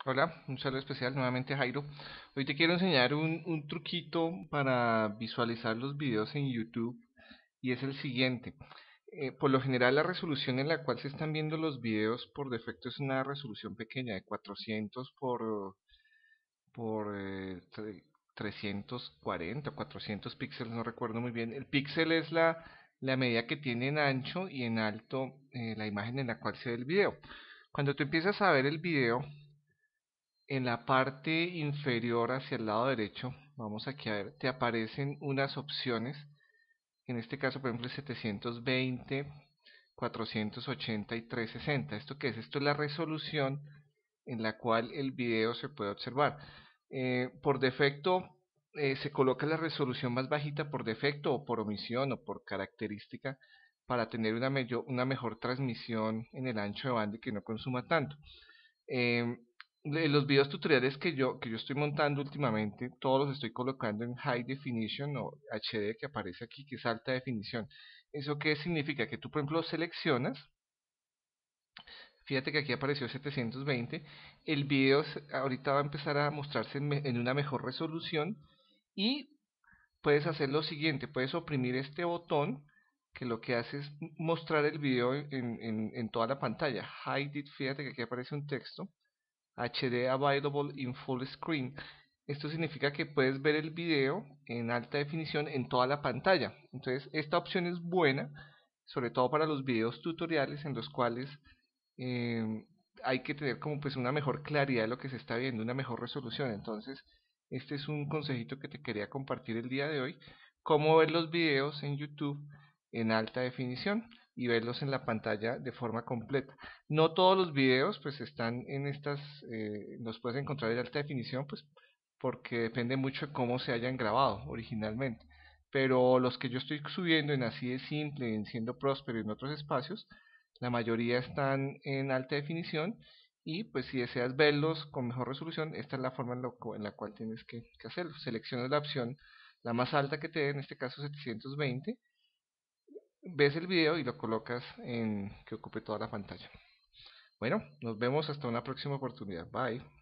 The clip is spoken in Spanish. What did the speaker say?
Hola, un saludo especial nuevamente Jairo. Hoy te quiero enseñar un truquito para visualizar los videos en YouTube y es el siguiente. Por lo general la resolución en la cual se están viendo los videos por defecto es una resolución pequeña de 400 por 340 o 400 píxeles, no recuerdo muy bien. El píxel es la medida que tiene en ancho y en alto la imagen en la cual se ve el video. Cuando tú empiezas a ver el video, en la parte inferior hacia el lado derecho, vamos aquí a ver, te aparecen unas opciones. En este caso, por ejemplo, 720, 480 y 360. ¿Esto qué es? Esto es la resolución en la cual el video se puede observar. Por defecto, se coloca la resolución más bajita por defecto o por omisión o por característica para tener una mejor transmisión en el ancho de banda y que no consuma tanto. Eh, los videos tutoriales que yo estoy montando últimamente, todos los estoy colocando en High Definition o HD que aparece aquí, que es alta definición. ¿Eso qué significa? Que tú, por ejemplo, seleccionas, fíjate que aquí apareció 720, el video ahorita va a empezar a mostrarse en una mejor resolución y puedes hacer lo siguiente, puedes oprimir este botón que lo que hace es mostrar el video en toda la pantalla. Hide it, fíjate que aquí aparece un texto HD Available in Full Screen. Esto significa que puedes ver el video en alta definición en toda la pantalla. Entonces, esta opción es buena, sobre todo para los videos tutoriales en los cuales eh, hay que tener como pues una mejor claridad de lo que se está viendo, una mejor resolución. Entonces, este es un consejito que te quería compartir el día de hoy, cómo ver los videos en YouTube en alta definición y verlos en la pantalla de forma completa. No todos los videos pues están en estas, los puedes encontrar en alta definición pues porque depende mucho de cómo se hayan grabado originalmente. Pero los que yo estoy subiendo en así de simple, en siendo próspero y en otros espacios, la mayoría están en alta definición y pues si deseas verlos con mejor resolución, esta es la forma en la cual tienes que hacerlo. Seleccionas la opción la más alta que te dé, en este caso 720, ves el video y lo colocas en que ocupe toda la pantalla. Bueno, nos vemos hasta una próxima oportunidad. Bye.